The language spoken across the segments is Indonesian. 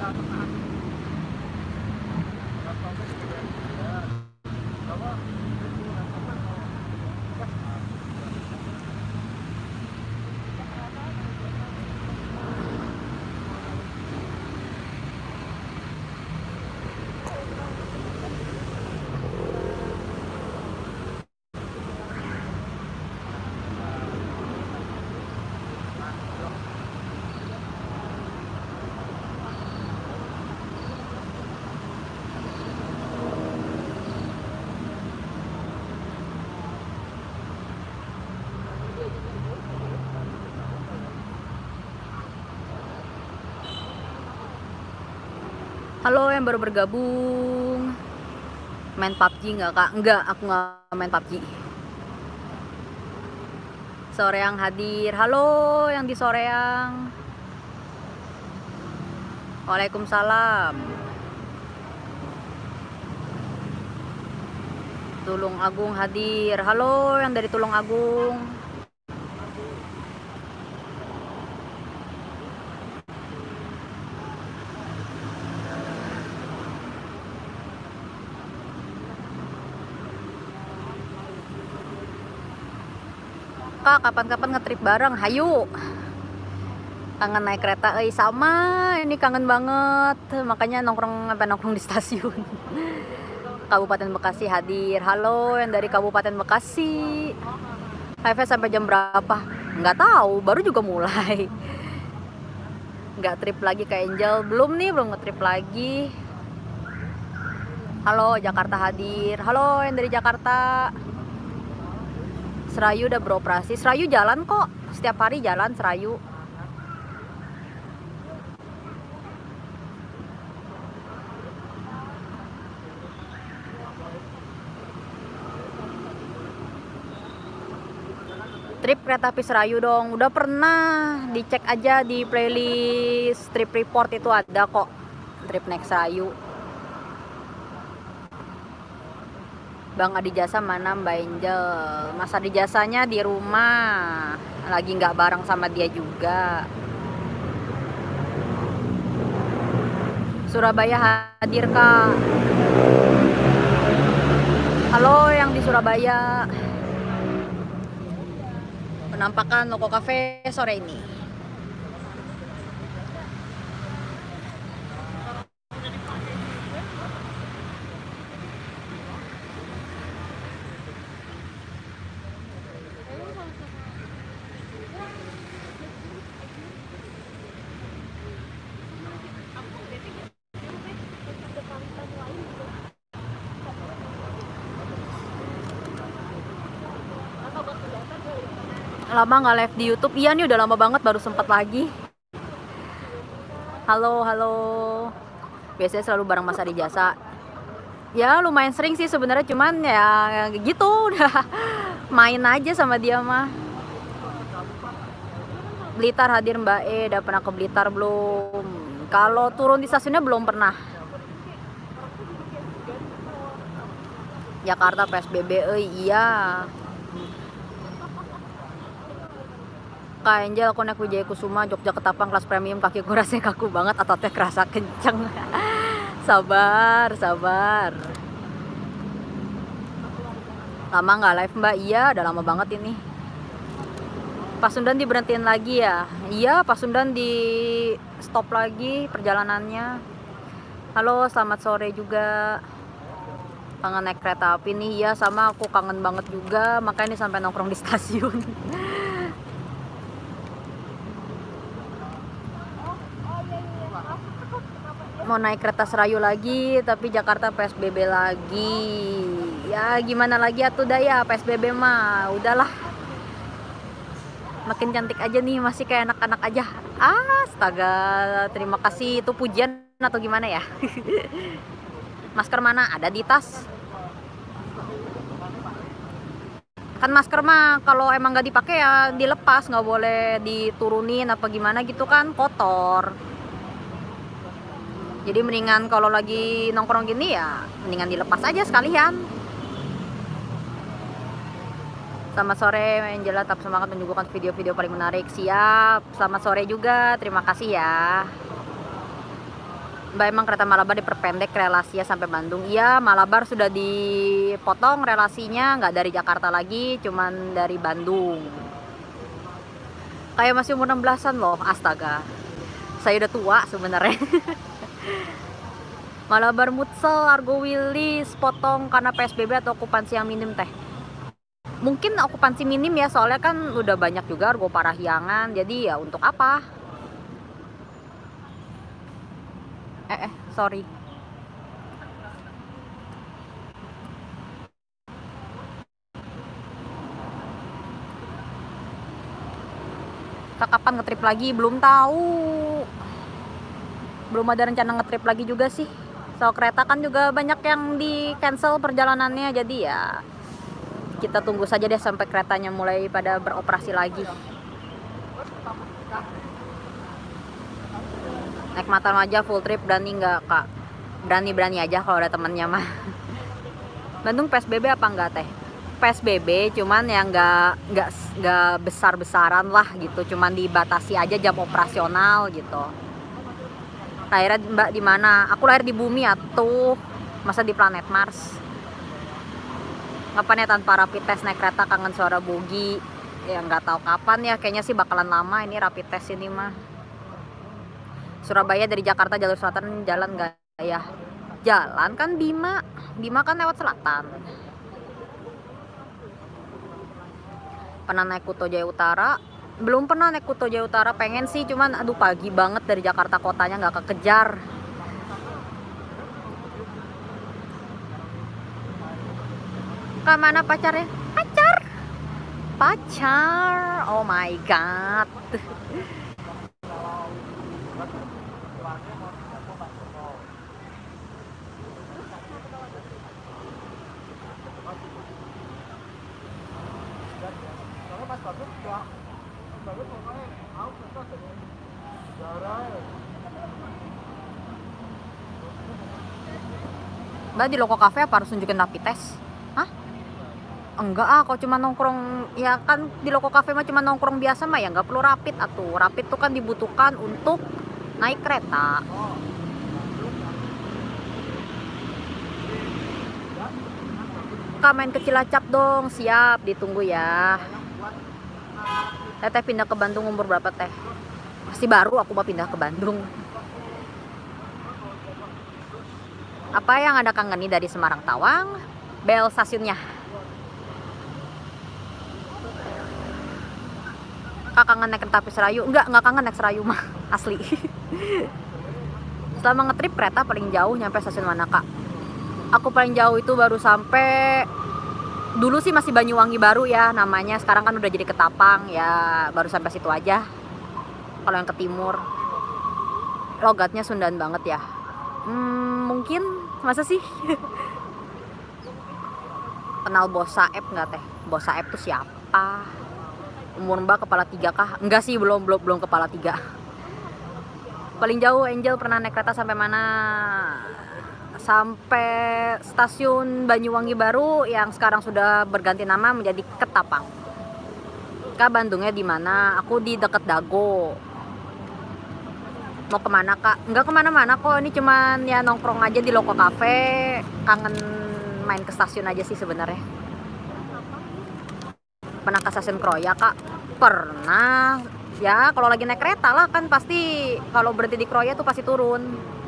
Halo yang baru bergabung. Main PUBG nggak kak? Enggak, aku nggak main PUBG. Soreang hadir. Halo yang di Soreang. Waalaikumsalam. Tulung Agung hadir. Halo yang dari Tulung Agung. Kak, kapan-kapan ngetrip bareng? Hayu. Kangen naik kereta, sama ini kangen banget. Makanya nongkrong di stasiun. Kabupaten Bekasi hadir. Halo yang dari Kabupaten Bekasi. Live sampai jam berapa? Nggak tahu, baru juga mulai. Nggak trip lagi ke Angel, belum ngetrip lagi. Halo Jakarta hadir. Halo yang dari Jakarta. Serayu udah beroperasi. Serayu jalan kok, setiap hari jalan Serayu. Trip kereta api Serayu dong. Udah pernah, dicek aja di playlist trip report itu ada kok. Trip naik Serayu. Bang Adi Jasa mana Mbak Angel? Mas Adi Jasanya di rumah, lagi nggak bareng sama dia juga. Surabaya hadir kak. Halo yang di Surabaya. Penampakan Loko Cafe sore ini. Lama nggak live di YouTube. Iya nih udah lama banget, baru sempet lagi. Halo. Biasanya selalu bareng Mas Adi Jasa. Ya lumayan sering sih sebenarnya, cuman ya gitu udah main aja sama dia mah. Blitar hadir Mbak udah pernah ke Blitar belum? Kalau turun di stasiunnya belum pernah. Jakarta PSBB, iya. Kak Angel, aku naik Wijaya Kusuma, Jogja Ketapang kelas premium, kaki gue rasanya kaku banget, ototnya kerasa kenceng. Sabar. Lama nggak live Mbak? Iya, udah lama banget ini. Pasundan diberhentiin lagi ya? Iya, Pasundan di stop lagi perjalanannya. Halo, selamat sore juga. Kangen naik kereta api nih, ya sama aku kangen banget juga, makanya ini sampai nongkrong di stasiun. Mau naik kereta Serayu lagi, tapi Jakarta PSBB lagi. Ya gimana lagi atuh daya, PSBB mah udahlah. Makin cantik aja nih, masih kayak anak-anak aja. Astaga, terima kasih, itu pujian atau gimana ya? Masker mana? Ada di tas. Kan masker mah kalau emang nggak dipakai ya dilepas, nggak boleh diturunin apa gimana gitu kan, kotor. Jadi mendingan kalau lagi nongkrong gini ya mendingan dilepas aja sekalian. Selamat sore Angela, tetap semangat menyuguhkan video-video paling menarik. Siap, selamat sore juga, terima kasih ya. Mbak, emang kereta Malabar diperpendek relasinya sampai Bandung. Iya, Malabar sudah dipotong relasinya, nggak dari Jakarta lagi, cuman dari Bandung. Kayak masih umur 16-an loh, astaga. Saya udah tua sebenarnya. Malabar Mutsel, Argo Wilis, potong karena PSBB atau okupansi yang minim teh. Mungkin okupansi minim ya, soalnya kan udah banyak juga Argo Parahyangan, jadi ya untuk apa? Sorry. Kita kapan ngetrip lagi? Belum tahu. Belum ada rencana ngetrip lagi juga sih. So kereta kan juga banyak yang di cancel perjalanannya, jadi ya kita tunggu saja deh sampai keretanya mulai pada beroperasi lagi. Naik Mataram aja full trip, berani nggak kak? Berani aja kalau ada temennya mah. Bandung PSBB apa enggak teh? PSBB cuman yang nggak besar-besaran lah gitu, cuman dibatasi aja jam operasional gitu. Lahirnya Mbak di mana? Aku lahir di bumi atuh, masa di planet Mars. Ngapain ya tanpa rapid test naik kereta, kangen suara bogi. Ya nggak tahu kapan ya, kayaknya sih bakalan lama ini rapid test ini mah. Surabaya dari Jakarta jalur selatan jalan nggak ya? Jalan kan Bima kan lewat selatan. Pernah naik Kuto Jaya Utara? Belum pernah naik Kuto Jaya Utara, pengen sih, cuman aduh pagi banget dari Jakarta kotanya, nggak kekejar. Kak, mana pacarnya? Pacar, oh my god. Mbak, di Loko Cafe apa harus nunjukin rapid test? Hah? Enggak ah, kok cuma nongkrong, ya kan di Loko Cafe mah cuma nongkrong biasa mah ya nggak perlu rapid atuh. Rapid tuh kan dibutuhkan untuk naik kereta. Kak, main ke Cilacap dong. Siap, ditunggu ya. Teteh pindah ke Bandung umur berapa teh? Masih baru aku mau pindah ke Bandung. Apa yang Anda kangeni dari Semarang Tawang? Bel stasiunnya. Kak, kangen naik kereta api Serayu? Enggak kangen naik Serayu mah, asli. Selama ngetrip kereta paling jauh nyampe stasiun mana kak? Aku paling jauh itu baru sampai, dulu sih masih Banyuwangi baru ya namanya, sekarang kan udah jadi Ketapang ya, baru sampai situ aja. Kalau yang ke timur, logatnya Sundaan banget ya. Mungkin, masa sih? Kenal Bos Saeb nggak teh? Bos Saeb tuh siapa? Umur Mbak kepala 3 kah? Enggak sih, belum kepala 3. Paling jauh Angel pernah naik kereta sampai mana? Sampai stasiun Banyuwangi baru yang sekarang sudah berganti nama menjadi Ketapang. Kak, Bandungnya di mana? Aku di deket Dago. Mau kemana kak? Enggak kemana-mana kok, ini cuman ya nongkrong aja di Loko Cafe. Kangen main ke stasiun aja sih sebenarnya. Pernah ke stasiun Kroya kak? Pernah. Ya kalau lagi naik kereta lah kan pasti, kalau berhenti di Kroya tuh pasti turun.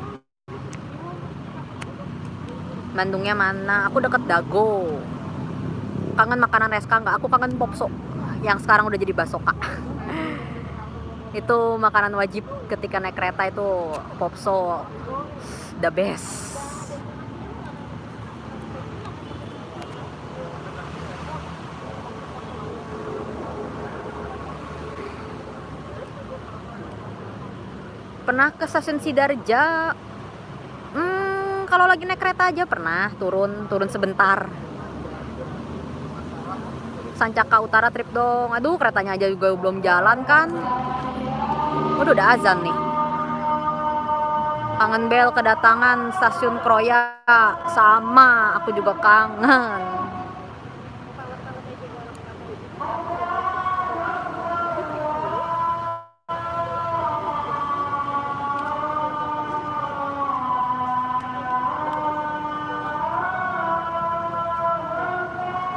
Bandungnya mana? Aku deket Dago. Kangen makanan Reska nggak? Aku kangen Popso yang sekarang udah jadi bakso kak. Itu makanan wajib ketika naik kereta, itu Popso, the best. Pernah ke stasiun Sidarja? Kalau lagi naik kereta aja pernah turun sebentar. Sancaka Utara trip dong. Aduh, keretanya aja juga belum jalan kan. Waduh, udah azan nih. Kangen Bel kedatangan stasiun Kroya. Sama, aku juga kangen.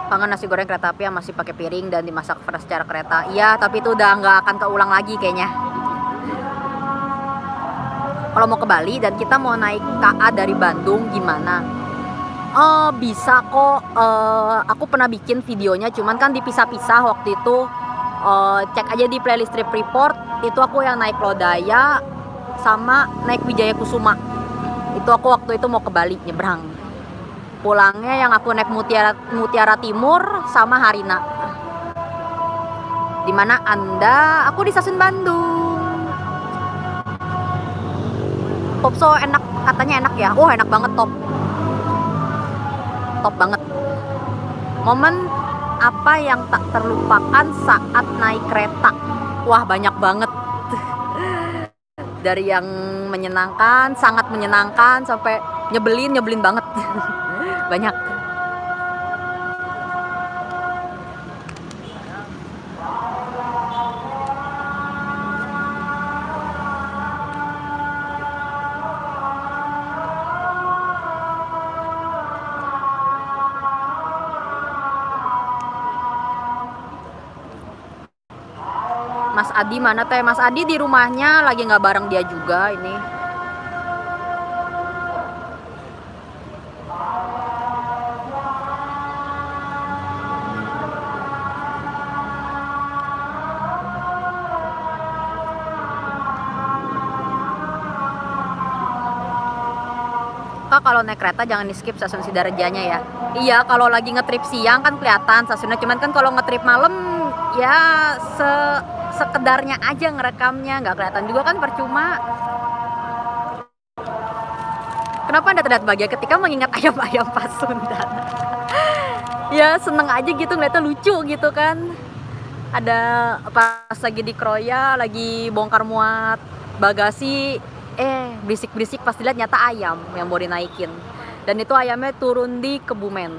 Kangen nasi goreng kereta api yang masih pakai piring dan dimasak secara kereta. Iya, tapi itu udah nggak akan keulang lagi kayaknya. Kalau mau ke Bali dan kita mau naik KA dari Bandung gimana? Bisa kok. Aku pernah bikin videonya, cuman kan dipisah-pisah waktu itu. Cek aja di playlist trip report. Itu aku yang naik Lodaya sama naik Wijaya Kusuma. Itu aku waktu itu mau ke Bali nyebrang. Pulangnya yang aku naik Mutiara Timur sama Harina. Dimana Anda? Aku di stasiun Bandung. Popso enak, katanya enak ya. Enak banget top banget. Momen apa yang tak terlupakan saat naik kereta? Wah, banyak banget. Dari yang menyenangkan, sangat menyenangkan, sampai nyebelin banget. Banyak. Mas Adi mana teh? Mas Adi di rumahnya lagi nggak bareng dia juga ini. Kak, kalau naik kereta jangan di skip stasiun Sidarajanya ya. Iya, kalau lagi ngetrip siang kan kelihatan stasiunnya, cuman kan kalau ngetrip malam ya sekedarnya aja ngerekamnya, nggak kelihatan juga kan, percuma. Kenapa Anda terlihat bahagia ketika mengingat ayam-ayam Pasundan? Ya seneng aja gitu, ngeliatnya lucu gitu kan. Ada pas lagi di Kroya, lagi bongkar muat bagasi, berisik-berisik, pas dilihat nyata ayam yang mau dinaikin. Dan itu ayamnya turun di Kebumen.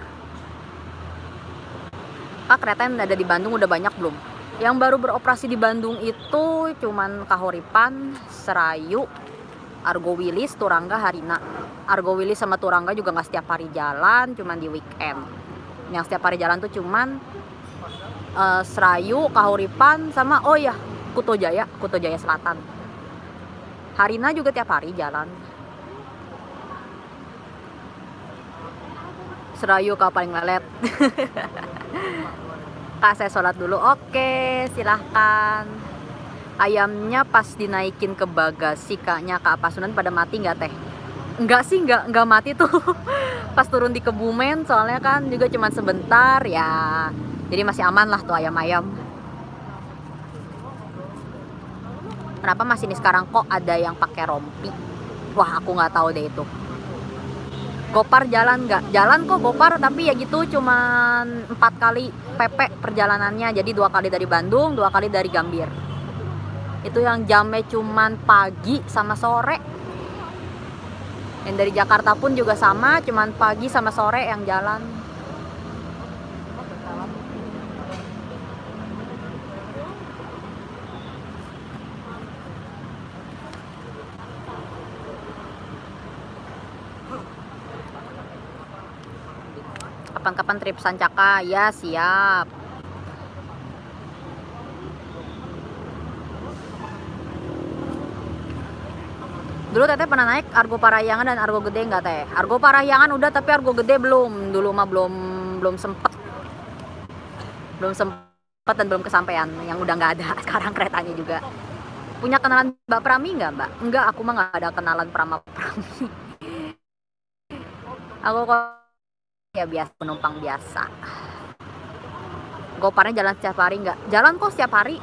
Kak, kereta yang ada di Bandung udah banyak belum? Yang baru beroperasi di Bandung itu cuman Kahuripan, Serayu, Argo Wilis, Turangga, Harina. Argo Wilis sama Turangga juga nggak setiap hari jalan, cuman di weekend. Yang setiap hari jalan tuh cuman Serayu, Kahuripan, sama Kuto Jaya Selatan. Harina juga tiap hari jalan. Serayu kau paling lelet. Kak, saya sholat dulu. Oke, silahkan. Ayamnya pas dinaikin ke bagasi kaknya Kak Pasundan pada mati nggak teh? Enggak sih, nggak mati tuh. Pas turun di Kebumen, soalnya kan juga cuman sebentar ya. Jadi masih aman lah tuh ayam-ayam. Kenapa masih ini sekarang kok ada yang pakai rompi? Wah, aku nggak tahu deh itu. Gopar jalan nggak? Jalan kok Gopar, tapi ya gitu cuman 4 kali PP perjalanannya. Jadi 2 kali dari Bandung, 2 kali dari Gambir. Itu yang jamnya cuman pagi sama sore. Yang dari Jakarta pun juga sama, cuman pagi sama sore yang jalan. Kapan-kapan trip Sancaka? Ya, siap. Dulu teteh pernah naik Argo Parahyangan dan Argo Gede nggak teh? Argo Parahyangan udah, tapi Argo Gede belum. Dulu mah belum sempet dan belum kesampaian. Yang udah nggak ada sekarang keretanya juga. Punya kenalan Mbak Prami nggak, Mbak? Enggak, aku mah nggak ada kenalan Prami. Aku kok ya biasa, penumpang biasa. Goparnya jalan setiap hari nggak? Jalan kok setiap hari.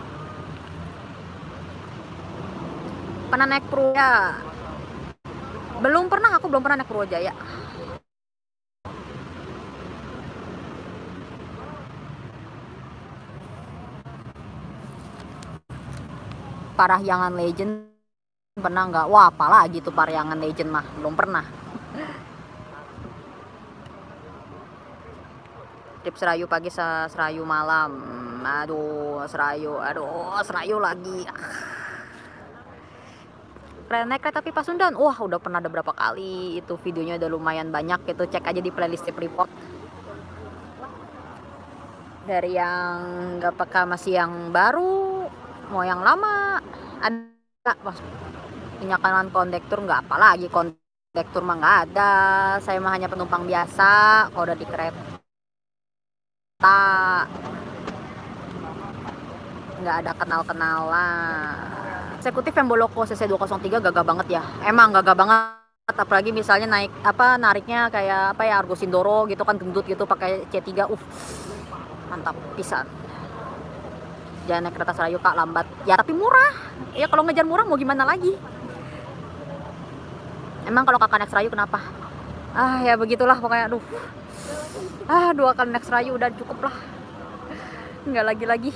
Pernah naik Purwojaya? Belum pernah, aku belum pernah naik Purwojaya. Parahyangan Legend pernah nggak? Wah, apalagi tuh Parahyangan Legend mah belum pernah. Trip Serayu pagi, Serayu malam. Aduh, Serayu lagi. Naik kereta api Pasundan, wah udah pernah ada berapa kali. Itu videonya udah lumayan banyak, itu cek aja di playlist trip report. Dari yang nggak peka masih yang baru, mau yang lama ada. Pas punya kanan kondektur nggak, apalagi kondektur mah nggak ada. Saya mah hanya penumpang biasa kalau udah di kereta, nggak ada kenal-kenalan. Eksekutif yang Boloko CC 203 gagah banget ya, emang gagah banget. Apalagi misalnya naik nariknya kayak Argo Sindoro gitu kan, gendut gitu pakai C3, mantap pisan. Jangan naik kereta Serayu Kak, lambat ya tapi murah ya. Kalau ngejar murah mau gimana lagi. Emang kalau kakak naik Serayu kenapa? Ya begitulah pokoknya. 2 kali naik Serayu udah cukup lah, nggak lagi.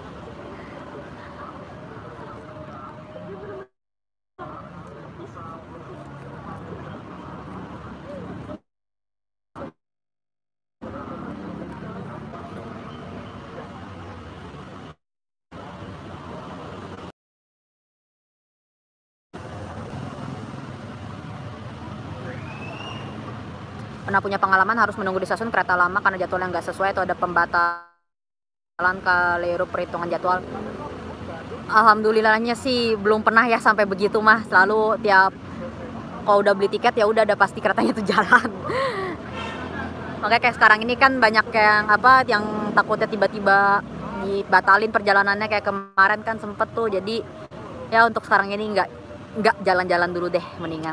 Pernah punya pengalaman harus menunggu di stasiun kereta lama karena jadwal yang nggak sesuai atau ada pembatalan keliru perhitungan jadwal? Alhamdulillahnya sih belum pernah ya sampai begitu mah. Selalu tiap kalau udah beli tiket ya udah pasti keretanya tuh jalan. Makanya kayak sekarang ini kan banyak yang takutnya tiba-tiba dibatalin perjalanannya, kayak kemarin kan sempet tuh. Jadi ya untuk sekarang ini nggak jalan-jalan dulu deh, mendingan.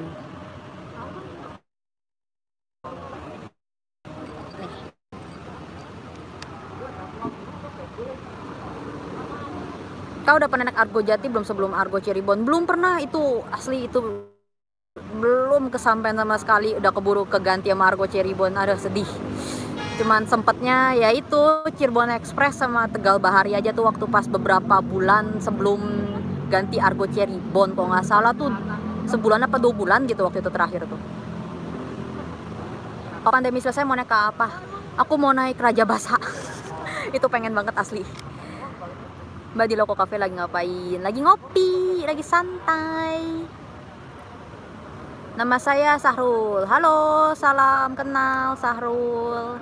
Kau udah pernah naik Argo Jati belum sebelum Argo Cirebon? Belum pernah, itu asli itu belum kesampaian sama sekali. Udah keburu keganti sama Argo Cirebon, ada sedih. Cuman sempetnya ya itu Cirebon Express sama Tegal Bahari aja tuh, waktu pas beberapa bulan sebelum ganti Argo Cirebon, kalau nggak salah tuh sebulan apa 2 bulan gitu waktu itu terakhir tuh. Kalau pandemi selesai mau naik ke apa? Aku mau naik Raja Basa. Itu pengen banget asli. Mbak di Loko Cafe lagi ngapain? Lagi ngopi, lagi santai. Nama saya Sahrul. Halo, salam kenal Sahrul.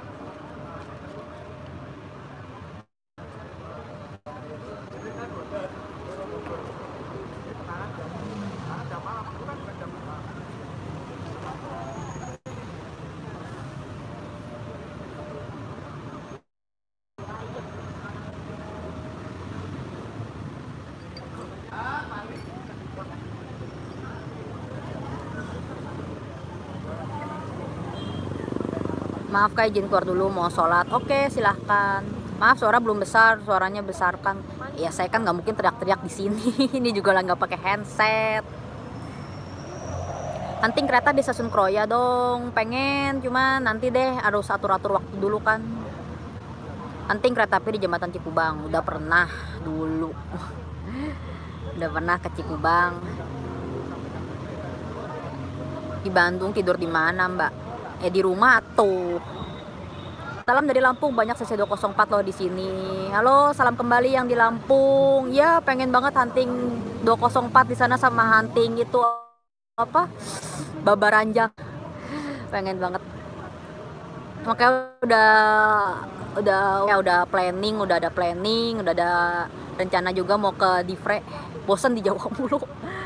Maaf Kak, izin keluar dulu mau sholat. Oke, silahkan. Maaf suara belum besar, suaranya besarkan. Ya saya kan nggak mungkin teriak-teriak di sini. Ini juga lah nggak pakai handset. Hunting kereta di stasiun Kroya dong. Pengen, cuman nanti deh harus atur-atur waktu dulu kan. Hunting kereta api di jembatan Cikubang. Udah pernah dulu. Udah pernah ke Cikubang. Di Bandung tidur di mana Mbak? Di rumah tuh. Salam dari Lampung, banyak CC 204 loh di sini. Halo, salam kembali yang di Lampung. Ya, pengen banget hunting 204 di sana sama hunting itu Babaranjang. Pengen banget. Makanya udah planning, udah ada rencana juga mau ke Divre. Bosen di Jawa mulu.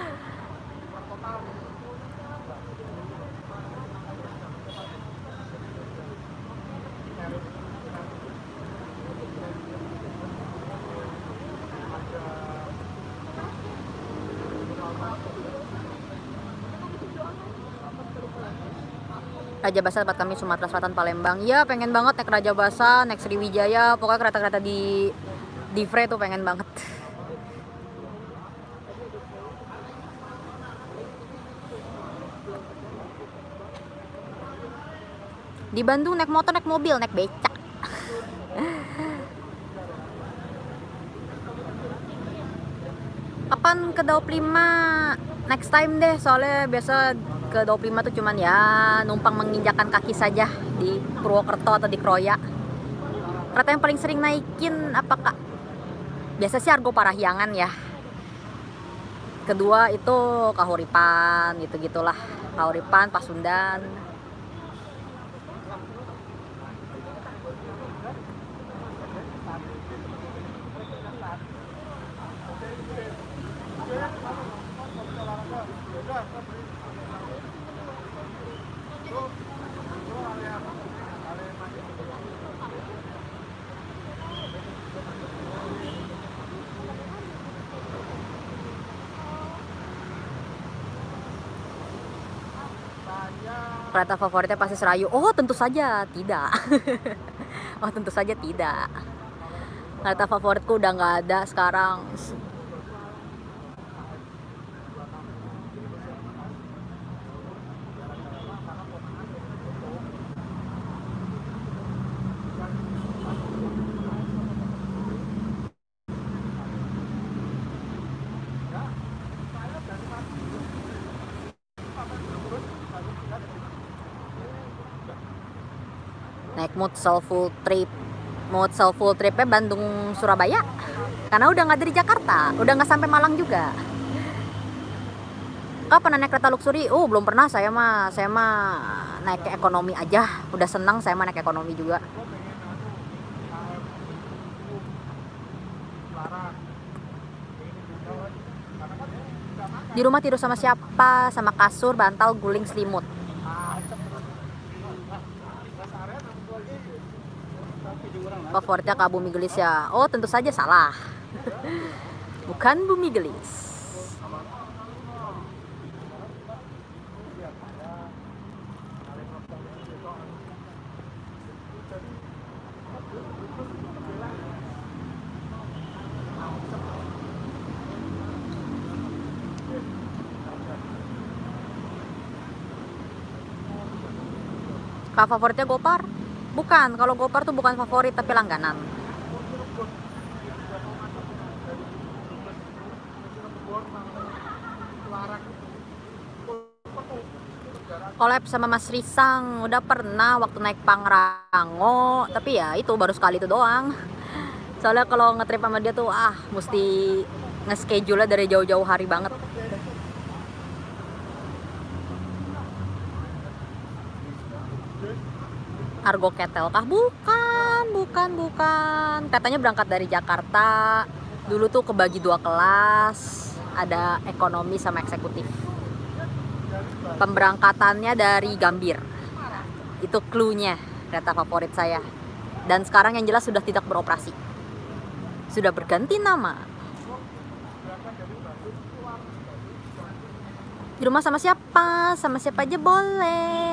Raja Basa tempat kami Sumatera Selatan Palembang. Ya pengen banget naik Raja Basa, naik Sriwijaya, pokoknya kereta-kereta di Divre tuh pengen banget. Di Bandung naik motor, naik mobil, naik becak. Kapan ke Daup 5? Next time deh, soalnya biasa ke Daup 5 tuh cuman ya numpang menginjakan kaki saja di Purwokerto atau di Kroya. Kereta yang paling sering naikin apa Kak? Biasa sih Argo Parahyangan ya. Kedua itu Kahuripan, gitu-gitulah. Kahuripan, Pasundan. Kereta favoritnya pasti Serayu. Oh, tentu saja tidak. Oh, tentu saja tidak. Kereta favoritku udah nggak ada sekarang. Naik Mutzel full trip. Mutzel full tripnya Bandung Surabaya. Karena udah nggak dari Jakarta, udah nggak sampai Malang juga. Kak pernah naik kereta luxury? Oh belum pernah, saya mah naik ke ekonomi aja. Udah senang saya mah naik ekonomi juga. Di rumah tidur sama siapa? Sama kasur, bantal, guling, selimut. Favoritnya Kak Bumi Gelis ya. Oh tentu saja salah. Bukan Bumi Gelis. Kak favoritnya Gopar? Bukan, kalau Gopar tuh bukan favorit tapi langganan. Collab sama Mas Risang udah pernah waktu naik Pangrango, tapi ya itu baru sekali itu doang. Soalnya kalau ngetrip sama dia tuh mesti nge-schedule dari jauh-jauh hari banget. Argo Ketel kah? Bukan. Katanya berangkat dari Jakarta. Dulu tuh kebagi 2 kelas, ada ekonomi sama eksekutif. Pemberangkatannya dari Gambir. Itu clue-nya kereta favorit saya. Dan sekarang yang jelas sudah tidak beroperasi. Sudah berganti nama. Di rumah sama siapa? Sama siapa aja boleh.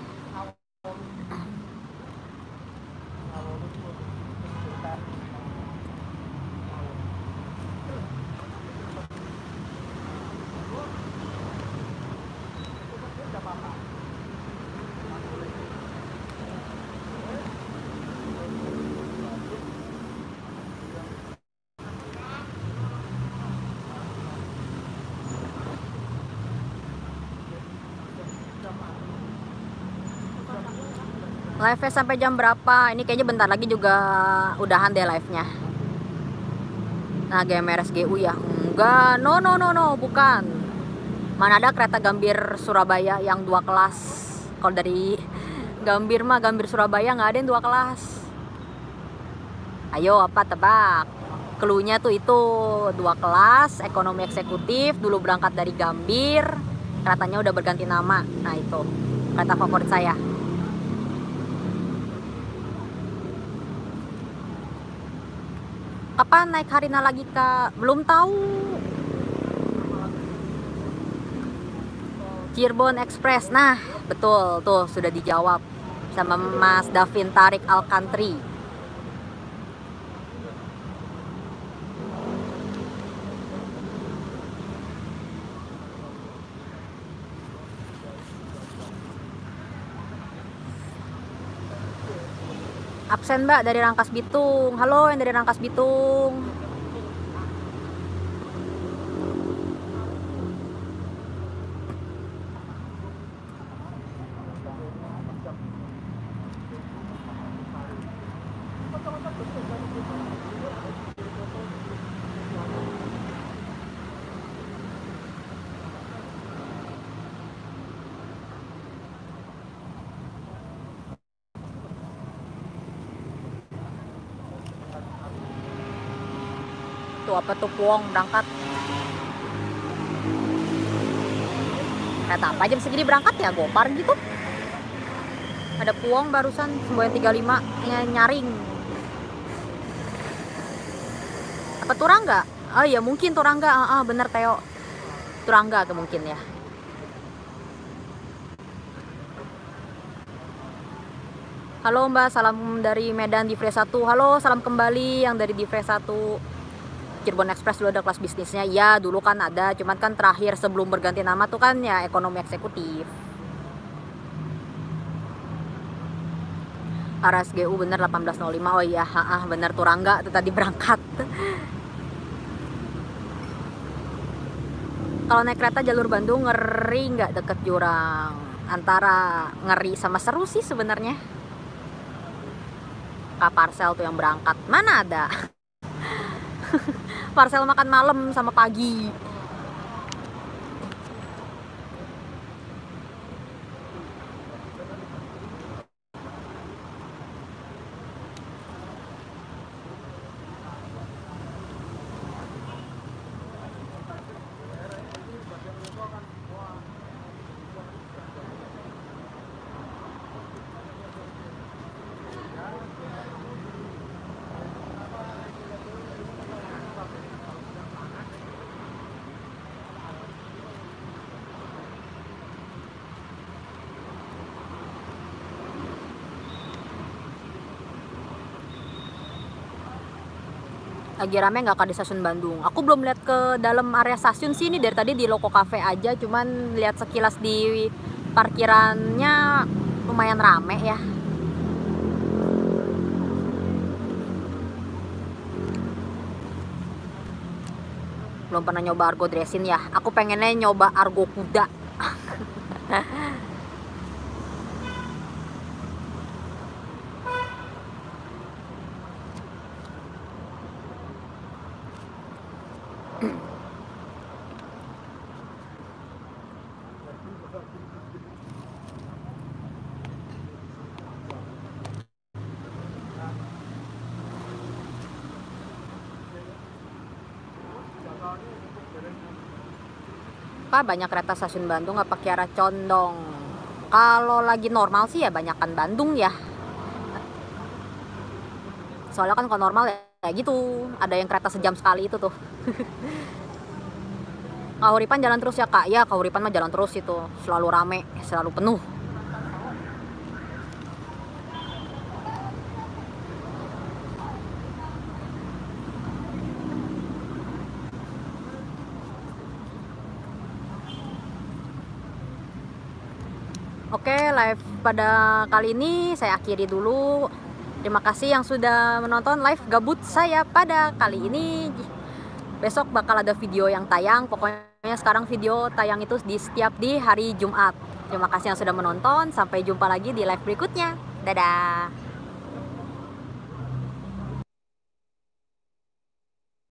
Live-nya sampai jam berapa? Ini kayaknya bentar lagi juga udahan deh live-nya. Nah, GMRSGU ya? Enggak, no, bukan. Mana ada kereta Gambir Surabaya yang 2 kelas. Kalau dari Gambir mah, Gambir Surabaya nggak ada yang 2 kelas. Ayo, apa tebak? Clue-nya tuh itu 2 kelas, ekonomi eksekutif, dulu berangkat dari Gambir, keretanya udah berganti nama. Nah itu, kereta favorit saya. Kapan naik Harina lagi Kak? Belum tahu. Cirebon Express. Nah, betul tuh sudah dijawab sama Mas Davin Tarik Alkantri. Absen Mbak dari Rangkas Bitung. Halo yang dari Rangkas Bitung. Tuh apa tuh Puong berangkat. Kereta apa jam segini berangkat ya, Gopar gitu. Ada Puong barusan Semboyan 35 nyaring. Apa Turangga? Oh iya mungkin Turangga. Bener Theo. Turangga mungkin ya. Halo Mbak, salam dari Medan di Free 1. Halo, salam kembali yang dari di Free 1. Cirebon Express dulu ada kelas bisnisnya. Ya, dulu kan ada, cuman kan terakhir sebelum berganti nama tuh kan ya ekonomi eksekutif. RSGU bener 1805. Oh iya, bener Turangga tuh tadi berangkat. Kalau naik kereta jalur Bandung ngeri nggak deket jurang? Antara ngeri sama seru sih sebenarnya. Kak Parcel tuh yang berangkat, mana ada. Parcel makan malam sama pagi. Lagi rame nggak Kak di stasiun Bandung? Aku belum lihat ke dalam area stasiun sih, ini dari tadi di Loko Cafe aja, cuman lihat sekilas di parkirannya lumayan rame ya. Belum pernah nyoba Argo Dressin ya. Aku pengennya nyoba Argo Kuda. Kak, banyak kereta stasiun Bandung apa Kiara Condong? Kalau lagi normal sih ya banyakan Bandung ya. Soalnya kan kalau normal ya gitu, ada yang kereta sejam sekali itu tuh. Kahuripan jalan terus ya Kak? Ya, Kahuripan mah jalan terus itu, selalu rame, selalu penuh. Oke, live pada kali ini saya akhiri dulu. Terima kasih yang sudah menonton live gabut saya pada kali ini. Besok bakal ada video yang tayang. Pokoknya sekarang video tayang itu di hari Jumat. Terima kasih yang sudah menonton. Sampai jumpa lagi di live berikutnya. Dadah.